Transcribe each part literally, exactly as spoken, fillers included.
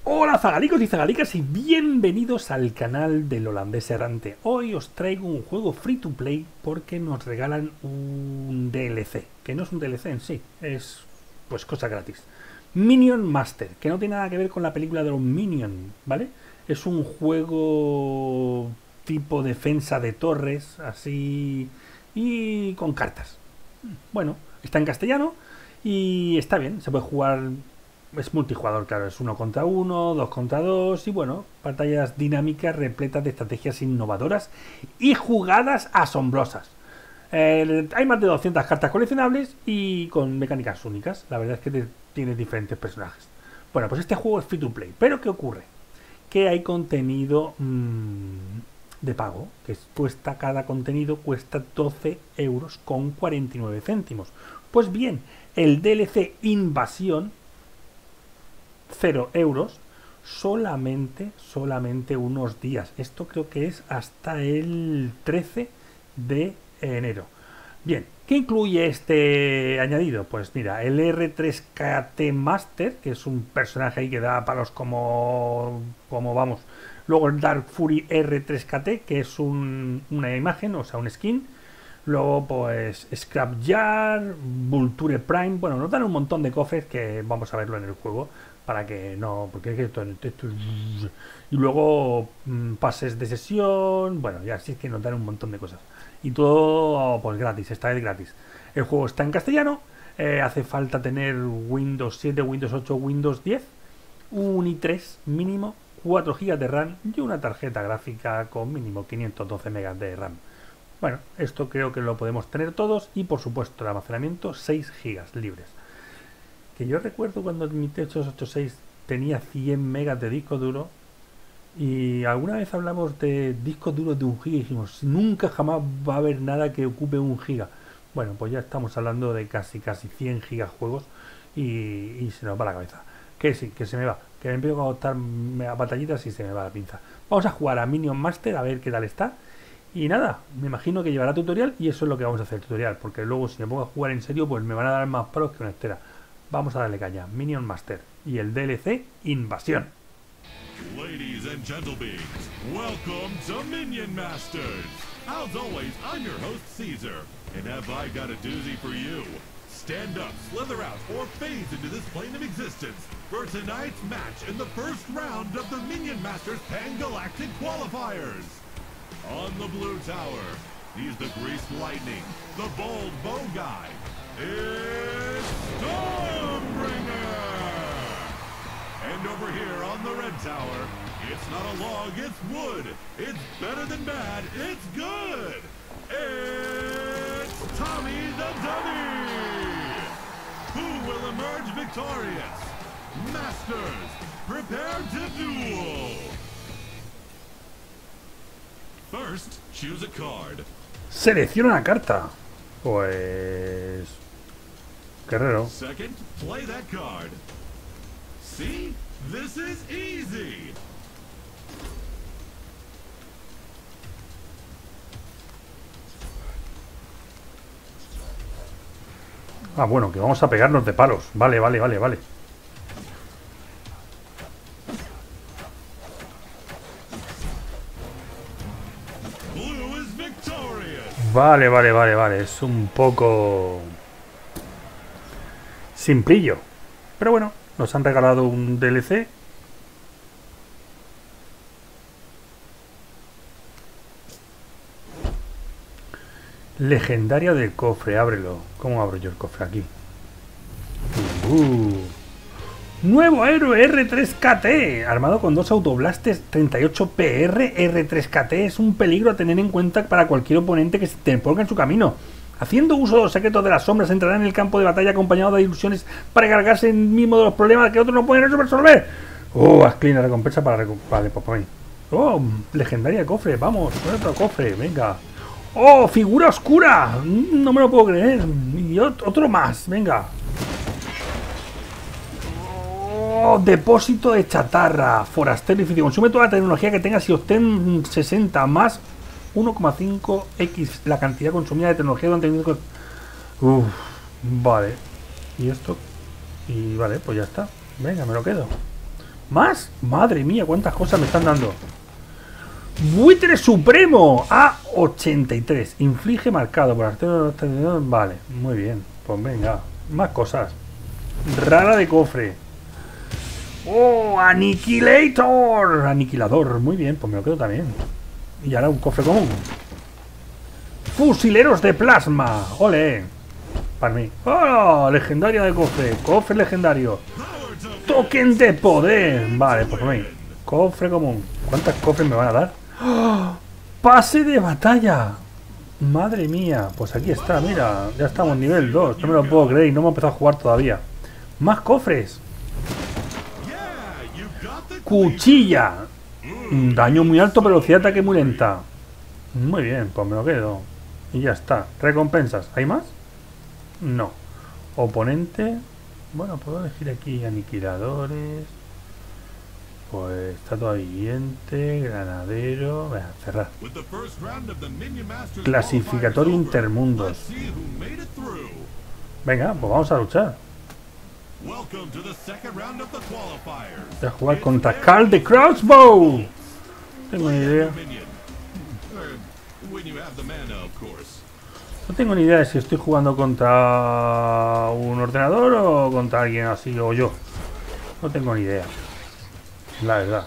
Hola zagalicos y zagalicas y bienvenidos al canal del holandés errante. Hoy os traigo un juego free to play porque nos regalan un D L C, que no es un D L C en sí, es pues cosa gratis. Minion Master, que no tiene nada que ver con la película de los Minions, ¿vale? Es un juego tipo defensa de torres, así, y con cartas. Bueno, está en castellano y está bien, se puede jugar. Es multijugador, claro, es uno contra uno, dos contra dos y bueno, pantallas dinámicas repletas de estrategias innovadoras y jugadas asombrosas. Eh, hay más de doscientas cartas coleccionables y con mecánicas únicas. La verdad es que te, tienes diferentes personajes. Bueno, pues este juego es free to play. Pero ¿qué ocurre? Que hay contenido mmm, de pago, que cuesta, cada contenido cuesta doce euros con cuarenta y nueve céntimos. Pues bien, el D L C Invasión, cero euros, solamente, solamente unos días. Esto creo que es hasta el trece de enero. Bien, ¿qué incluye este añadido? Pues mira, el R tres K T Master, que es un personaje ahí que da palos como, como vamos. Luego el Dark Fury R tres K T, que es un, una imagen, o sea, un skin. Luego, pues, Scrapyard, Vulture Prime. Bueno, nos dan un montón de cofres que vamos a verlo en el juego. Para que no, porque es que esto, esto, y luego mmm, pases de sesión, bueno, ya sí es que nos dan un montón de cosas. Y todo, pues gratis, esta vez gratis. El juego está en castellano, eh, hace falta tener Windows siete, Windows ocho, Windows diez, un i tres mínimo, cuatro gigas de RAM y una tarjeta gráfica con mínimo quinientos doce megas de RAM. Bueno, esto creo que lo podemos tener todos y por supuesto el almacenamiento seis gigas libres. Que yo recuerdo cuando mi T ocho ochenta y seis tenía cien megas de disco duro y alguna vez hablamos de discos duros de un giga y dijimos, nunca jamás va a haber nada que ocupe un giga. Bueno, pues ya estamos hablando de casi casi cien gigas juegos y, y se nos va la cabeza. Que sí, que se me va, que me empiezo a gustar a batallitas y se me va la pinza. Vamos a jugar a Minion Master a ver qué tal está. Y nada, me imagino que llevará tutorial y eso es lo que vamos a hacer, tutorial, porque luego si me pongo a jugar en serio pues me van a dar más palos que una estera. Vamos a darle caña. Minion Master y el D L C Invasión. Ladies and gentlemen, welcome to Minion Masters. As always, I'm your host Caesar, and have I got a doozy for you. Stand up, slither out, or phase into this plane of existence for tonight's match in the first round of the Minion Masters Pan-Galactic Qualifiers. On the blue tower, he's the Greased Lightning, the bold bow guy. It's Stormbringer! And over here on the red tower, it's not a log, it's wood. It's better than bad, it's good. It's Tommy the Dummy! Who will emerge victorious? Masters, prepare to duel! First, choose a card. Selecciona una carta. Pues... Guerrero. Second, play that card. See? This is easy. Ah, bueno, que vamos a pegarnos de palos. Vale, vale, vale, vale. Blue is victorious. Vale, vale, vale, vale. Es un poco... simplillo. Pero bueno, nos han regalado un D L C. Legendaria del cofre, ábrelo. ¿Cómo abro yo el cofre aquí? Uh. Nuevo héroe R tres K T, armado con dos autoblastes treinta y ocho P R. R tres K T es un peligro a tener en cuenta para cualquier oponente que se te ponga en su camino. Haciendo uso de los secretos de las sombras, entrará en el campo de batalla acompañado de ilusiones para cargarse el mismo de los problemas que otros no pueden resolver. Oh, haz clean la recompensa para recuperar. Vale, oh, legendaria de cofre, vamos, otro cofre, venga. Oh, figura oscura, no me lo puedo creer. Y otro más, venga. Oh, depósito de chatarra, forastero difícil. Consume toda la tecnología que tengas y obtén sesenta más uno coma cinco equis la cantidad consumida de tecnología durante el... Uff, vale. Y esto... Y vale, pues ya está. Venga, me lo quedo. ¿Más? Madre mía, cuántas cosas me están dando. Buitre supremo a ochenta y tres. Inflige marcado por artero. Vale, muy bien. Pues venga, más cosas. Rara de cofre. ¡Oh! ¡Aniquilator! Aniquilador. Muy bien, pues me lo quedo también. Y ahora un cofre común. Fusileros de plasma. ¡Ole! Para mí. ¡Oh! Legendaria de cofre. Cofre legendario. Token de poder. Vale, pues para mí. Cofre común. ¿Cuántas cofres me van a dar? ¡Oh! Pase de batalla. Madre mía. Pues aquí está, mira. Ya estamos en nivel dos. No me lo puedo creer y no hemos empezado a jugar todavía. Más cofres. Cuchilla. Daño muy alto, velocidad de ataque muy lenta. Muy bien, pues me lo quedo. Y ya está. Recompensas. ¿Hay más? No. Oponente. Bueno, puedo elegir aquí aniquiladores. Pues estatua viviente, granadero. Voy a cerrar. Clasificatorio intermundos. Venga, pues vamos a luchar. Voy a jugar contra Carl the Crossbow. Tengo ni idea. No tengo ni idea de si estoy jugando contra un ordenador o contra alguien así o yo. No tengo ni idea. La verdad.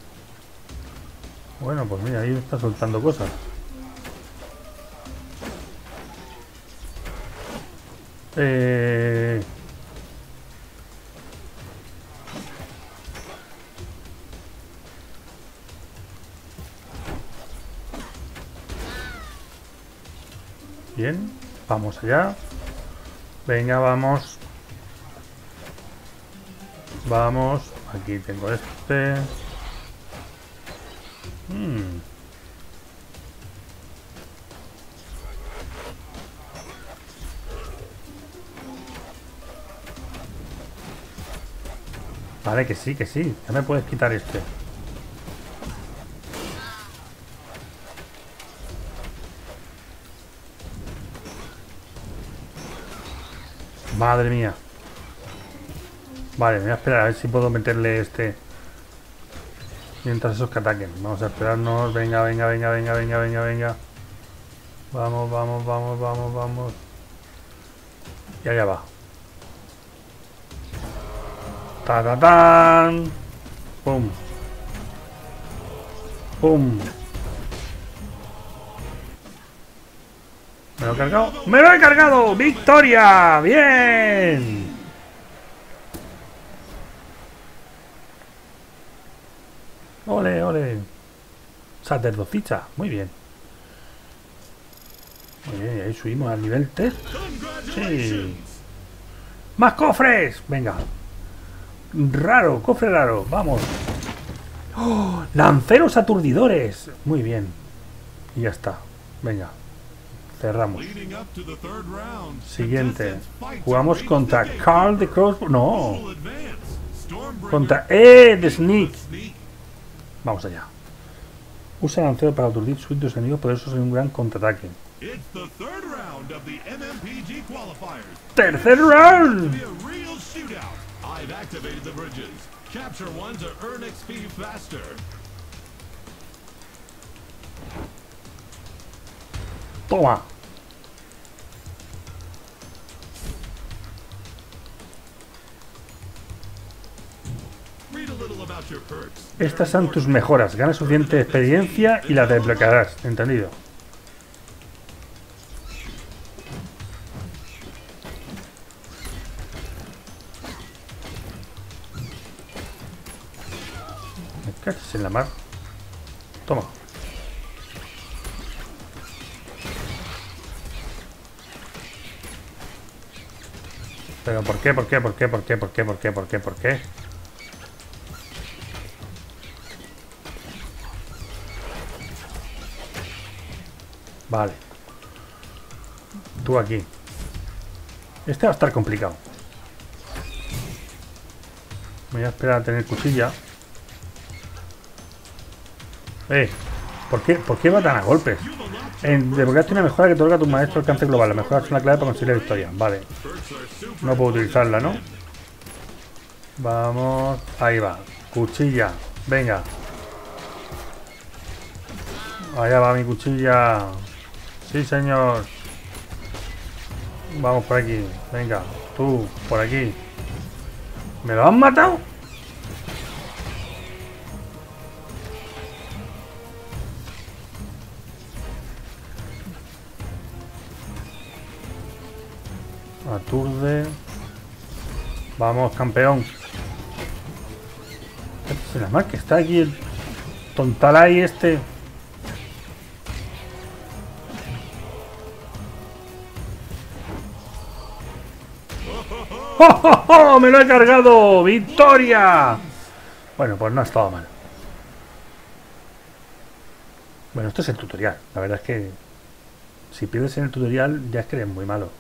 Bueno, pues mira, ahí está soltando cosas. Eh... Bien, vamos allá. Venga, vamos. Vamos. Aquí tengo este. Hmm. Vale, que sí, que sí. Ya me puedes quitar este. Madre mía. Vale, me voy a esperar a ver si puedo meterle este mientras esos que ataquen. Vamos a esperarnos. Venga, venga, venga, venga, venga, venga, venga. Vamos, vamos, vamos, vamos, vamos. Y allá va. Ta ta tan. Pum. Pum. ¿Me lo he cargado? ¡Me lo he cargado! ¡Victoria! ¡Bien! ¡Ole, ole! Sacerdotisa. Muy bien. Muy bien, y ahí subimos al nivel tres. Sí. ¡Más cofres! Venga. Raro, cofre raro. Vamos. ¡Oh! Lanceros aturdidores. Muy bien. Y ya está. Venga. Cerramos. Siguiente. Jugamos contra Carl the Crossbow. No. Contra E the Sneak. Vamos allá. Usa lancero para aturdir súbditos enemigos poderosos en un gran contraataque. ¡Tercer round! Toma. Estas son tus mejoras. Ganas suficiente experiencia y las desbloquearás. ¿Entendido? Me caches en la mar. Toma. Pero ¿por qué? ¿Por qué? ¿Por qué? ¿Por qué? ¿Por qué? ¿Por qué? ¿Por qué? ¿Por qué? Vale. Tú aquí. Este va a estar complicado. Voy a esperar a tener cuchilla. Eh, ¿por qué, ¿por qué va tan a golpes? En desbloqueaste una mejora que otorga a tu maestro alcance global. La mejora es una clave para conseguir la victoria. Vale. No puedo utilizarla, ¿no? Vamos. Ahí va. Cuchilla. Venga. Allá va mi cuchilla. Sí, señor. Vamos por aquí. Venga. Tú, por aquí. ¿Me lo han matado? Aturde. Vamos, campeón. Se la más que está aquí el tontalay este. ¡Oh, oh, oh! ¡Me lo he cargado! ¡Victoria! Bueno, pues no ha estado mal. Bueno, esto es el tutorial. La verdad es que si pierdes en el tutorial ya es que eres muy malo.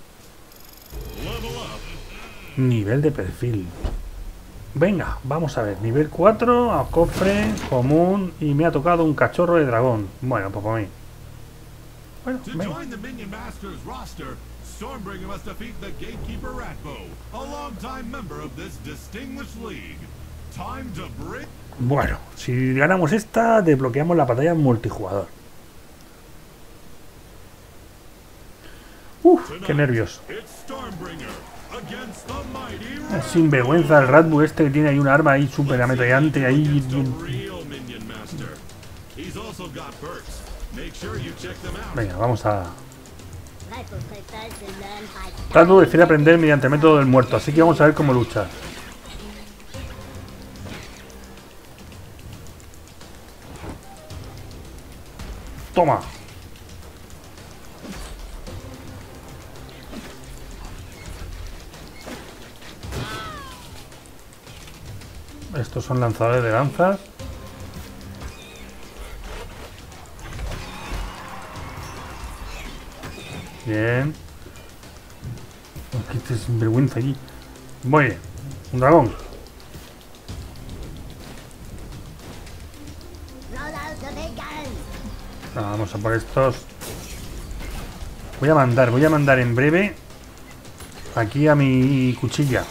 Nivel de perfil. Venga, vamos a ver. Nivel cuatro, a cofre, común. Y me ha tocado un cachorro de dragón. Bueno, pues para mí. Bueno, venga. Stormbringer must defeat the gatekeeper Ratbo, a long-time member of this distinguished league. Time to bring. Bueno, si ganamos esta, desbloqueamos la pantalla multijugador. Uf, qué nervios. Es sinvergüenza el Ratbo este que tiene ahí un arma ahí súper ametrallante ahí. Venga, vamos a... Ratbo decide aprender mediante el método del muerto, así que vamos a ver cómo lucha. Toma. Estos son lanzadores de lanzas. Bien. Aquí este sinvergüenza allí. Muy bien. Un dragón. Vamos a por estos. Voy a mandar, voy a mandar en breve aquí a mi cuchilla.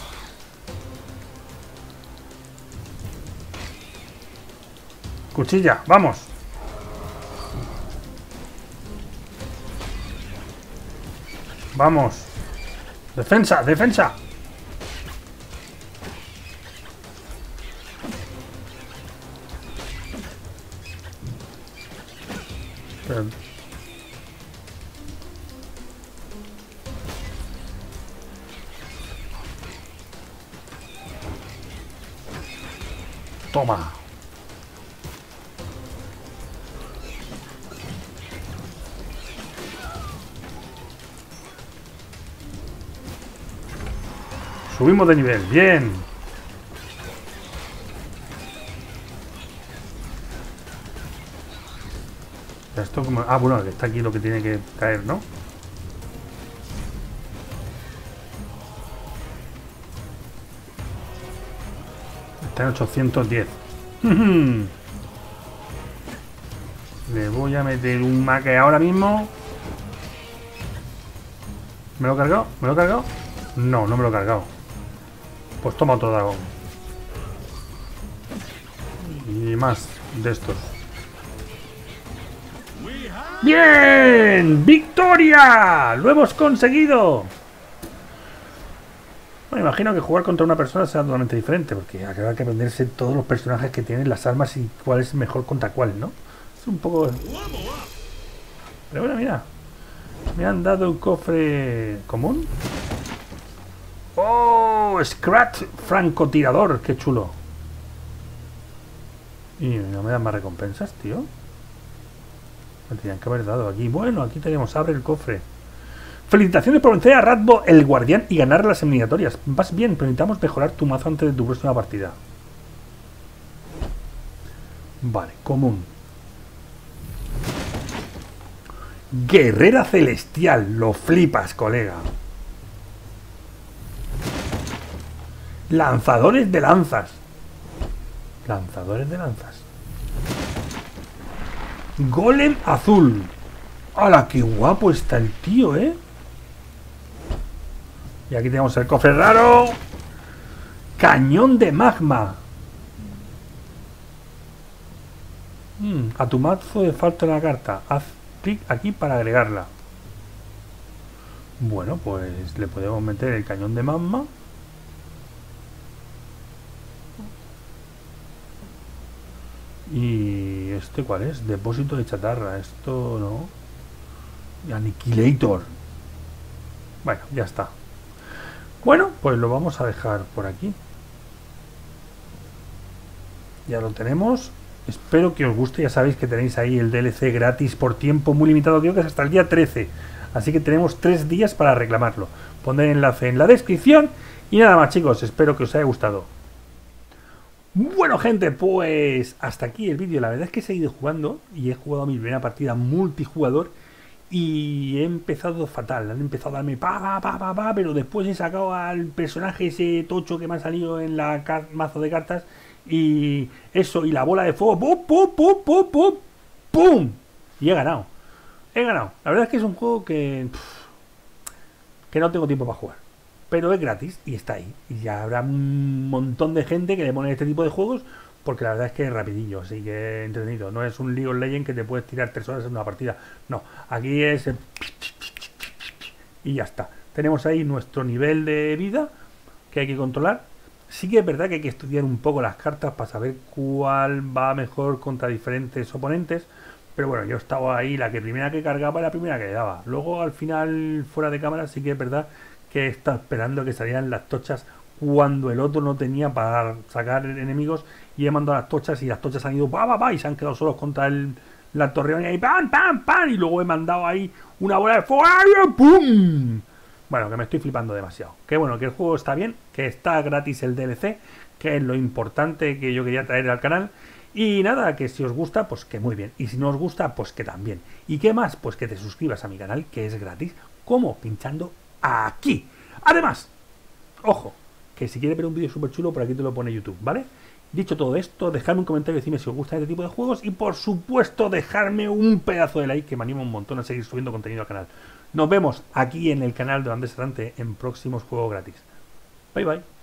Cuchilla, vamos. Vamos. Defensa, defensa. Pero... Toma. Subimos de nivel, bien. Esto como... Ah, bueno, está aquí lo que tiene que caer, ¿no? Está en ochocientos diez. Le voy a meter un maque ahora mismo. ¿Me lo he cargado? ¿Me lo he cargado? No, no me lo he cargado. Pues toma otro dragón. Y más de estos. ¡Bien! ¡Victoria! ¡Lo hemos conseguido! Bueno, imagino que jugar contra una persona será totalmente diferente, porque habrá que aprenderse todos los personajes que tienen, las armas y cuál es mejor contra cuál, ¿no? Es un poco... Pero bueno, mira. Me han dado un cofre común. ¡Oh! Scratch francotirador. ¡Qué chulo! Y no me dan más recompensas, tío. Me tenían que haber dado aquí. Bueno, aquí tenemos. Abre el cofre. Felicitaciones por vencer a Ratbo, el guardián, y ganar las eliminatorias. Vas bien, pero necesitamos mejorar tu mazo antes de tu próxima partida. Vale, común. Guerrera celestial. Lo flipas, colega. Lanzadores de lanzas. Lanzadores de lanzas. Golem azul. ¡Hala, qué guapo está el tío, eh! Y aquí tenemos el cofre raro. Cañón de magma. Mm, a tu mazo le falta una carta. Haz clic aquí para agregarla. Bueno, pues le podemos meter el cañón de magma. ¿Y este cuál es? Depósito de chatarra. Esto no. Aniquilator. Bueno, ya está. Bueno, pues lo vamos a dejar por aquí. Ya lo tenemos. Espero que os guste. Ya sabéis que tenéis ahí el D L C gratis por tiempo muy limitado. Creo que es hasta el día trece. Así que tenemos tres días para reclamarlo. Pondré el enlace en la descripción. Y nada más, chicos. Espero que os haya gustado. Bueno, gente, pues hasta aquí el vídeo. La verdad es que he seguido jugando y he jugado mi primera partida multijugador y he empezado fatal. Han empezado a darme pa, pa, pa, pa, pa, pero después he sacado al personaje ese tocho que me ha salido en la mazo de cartas y eso, y la bola de fuego, pum, pum, pum, pum, pum, pum, y he ganado. He ganado. La verdad es que es un juego que que no tengo tiempo para jugar. Pero es gratis y está ahí. Y ya habrá un montón de gente que le pone este tipo de juegos porque la verdad es que es rapidillo, así que entretenido. No es un League of Legends que te puedes tirar tres horas en una partida. No, aquí es... y ya está. Tenemos ahí nuestro nivel de vida que hay que controlar. Sí que es verdad que hay que estudiar un poco las cartas para saber cuál va mejor contra diferentes oponentes. Pero bueno, yo estaba ahí, la que primera que cargaba la primera que le daba. Luego al final, fuera de cámara, sí que es verdad que está esperando que salieran las tochas cuando el otro no tenía para sacar enemigos y he mandado las tochas y las tochas han ido pa, pa, pa, y se han quedado solos contra el, la torreón y ahí pam, pam, pam, y luego he mandado ahí una bola de fuego y ¡pum! Bueno, que me estoy flipando demasiado. Que bueno, que el juego está bien, que está gratis el D L C, que es lo importante que yo quería traer al canal. Y nada, que si os gusta, pues que muy bien. Y si no os gusta, pues que también. ¿Y qué más? Pues que te suscribas a mi canal, que es gratis. ¿Cómo? Pinchando aquí. Además, ojo, que si quieres ver un vídeo súper chulo, por aquí te lo pone YouTube, ¿vale? Dicho todo esto, dejadme un comentario y decidme si os gusta este tipo de juegos. Y por supuesto, dejarme un pedazo de like, que me anima un montón a seguir subiendo contenido al canal. Nos vemos aquí en el canal de Holandés Errante en próximos juegos gratis. Bye bye.